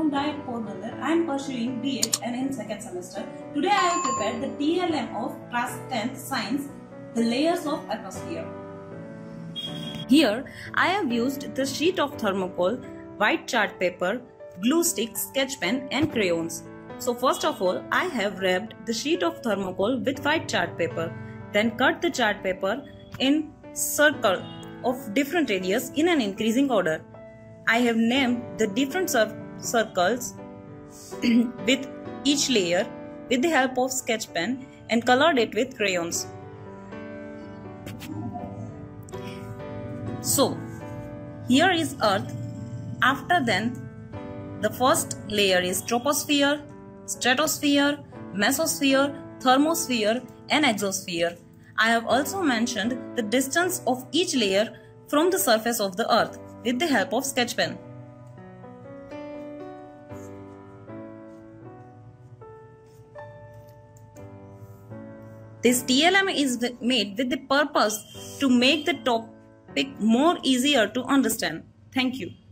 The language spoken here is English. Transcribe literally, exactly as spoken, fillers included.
from Diet Portnagar. I am pursuing B Ed and in second semester. Today I have prepared the T L M of class tenth science, the layers of atmosphere. Here I have used the sheet of thermocol, white chart paper, glue stick, sketch pen and crayons. So first of all, I have wrapped the sheet of thermocol with white chart paper. Then cut the chart paper in circle of different radius in an increasing order. I have named the different circles with each layer with the help of sketch pen and colored it with crayons. So here is Earth. After then, the first layer is troposphere, stratosphere, mesosphere, thermosphere and exosphere. I have also mentioned the distance of each layer from the surface of the Earth with the help of sketch pen. This T L M is made with the purpose to make the topic more easier to understand. Thank you.